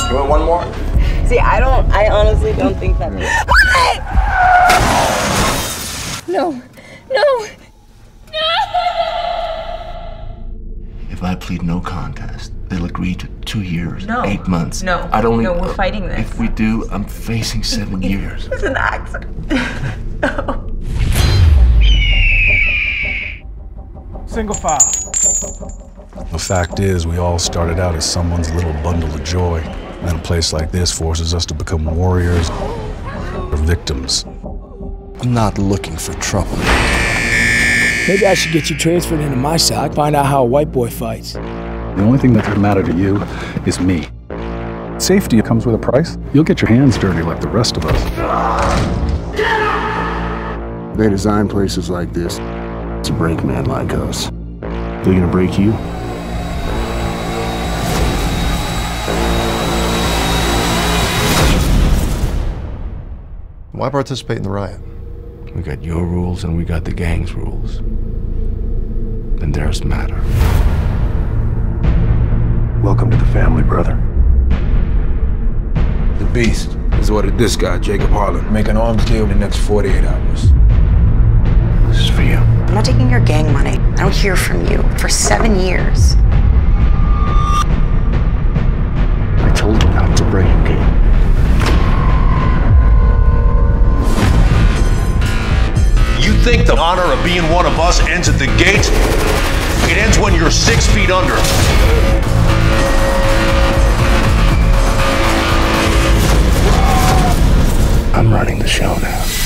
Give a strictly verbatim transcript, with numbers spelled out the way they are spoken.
You want one more? See, I don't, I honestly don't think that. No, no, no! If I plead no contest, they'll agree to two years, no. eight months. No, I don't. No, we're fighting this. If we do, I'm facing seven years. It's an accident. No. Single file. The fact is, we all started out as someone's little bundle of joy. And a place like this forces us to become warriors or victims. I'm not looking for trouble. Maybe I should get you transferred into my side, find out how a white boy fights. The only thing that's gonna matter to you is me. Safety comes with a price. You'll get your hands dirty like the rest of us. They design places like this to break men like us. They're gonna break you. Why participate in the riot? We got your rules and we got the gang's rules. Then theirs matter. Welcome to the family, brother. The Beast has ordered this guy, Jacob Harlon, make an arms deal in the next forty-eight hours. This is for you. I'm not taking your gang money. I don't hear from you for seven years. I told you not to break it. You think the honor of being one of us ends at the gate? It ends when you're six feet under. I'm running the show now.